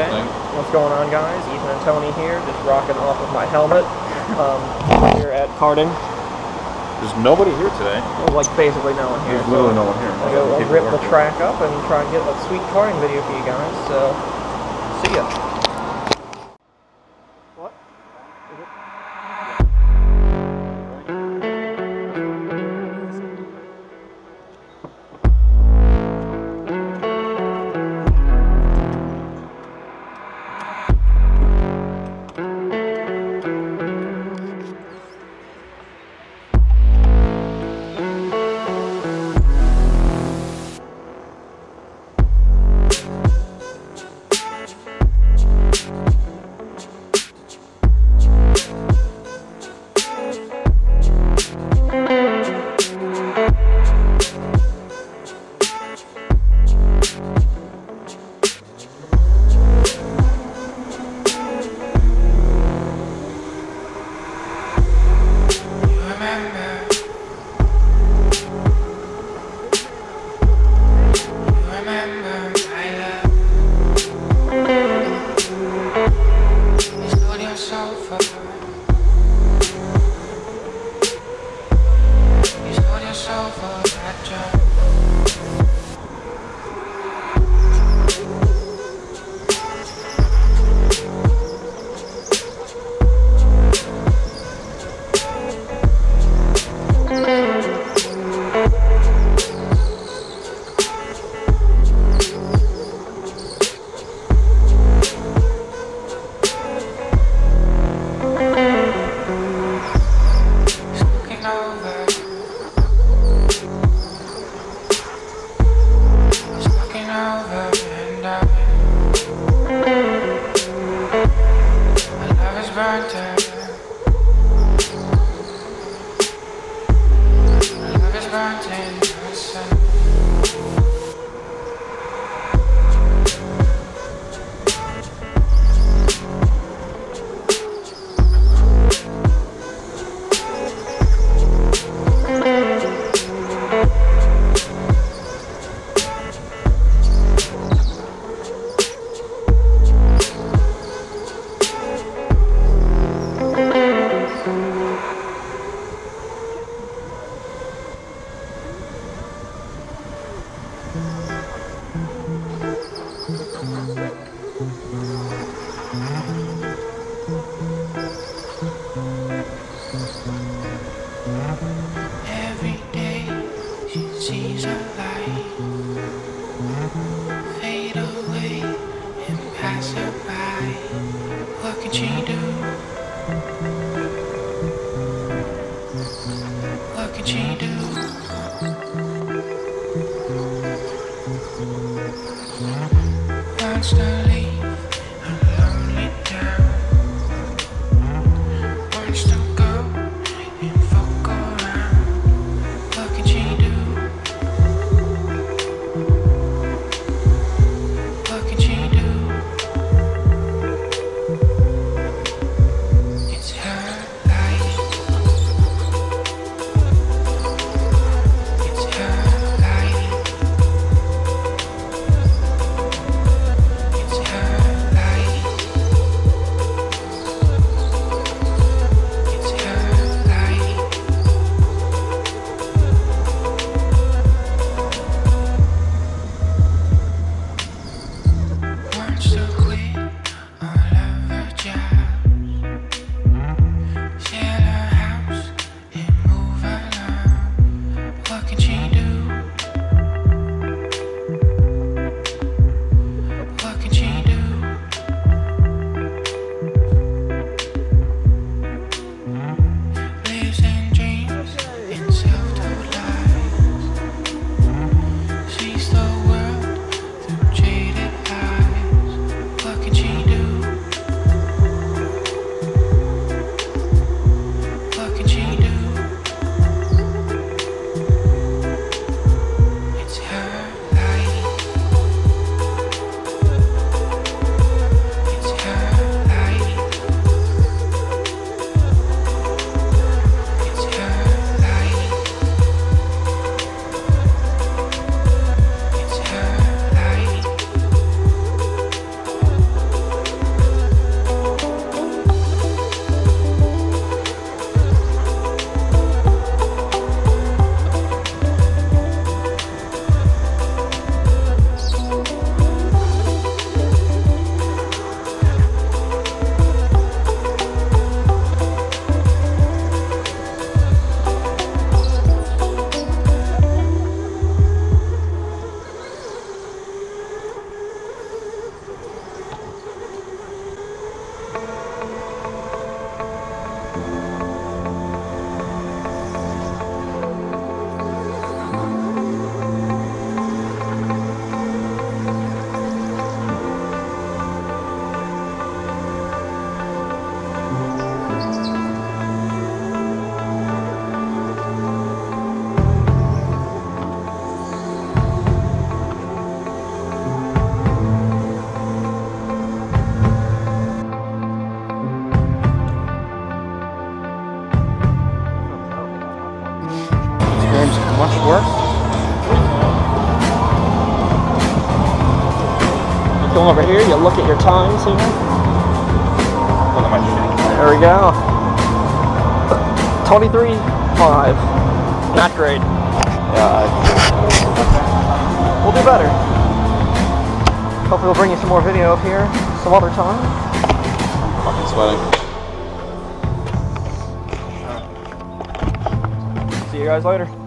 Okay. What's going on, guys? Ethan and Tony here, just rocking off of my helmet. Here at Karting. There's nobody here today. There's like basically no one here. There's literally no one here. I'll rip the track up and try and get a sweet karting video for you guys. So, see ya. What? Is it? Every day she sees a light fade away and pass her by. What can she do? What can she do? Wants to leave a lonely town. Wants to go and fuck around. What can she do? What can she do? get your times here. Look at my shitty. There we go. 23.5. Not great. Yeah, We'll do better. Hopefully we'll bring you some more video here some other time. I'm fucking sweating. See you guys later.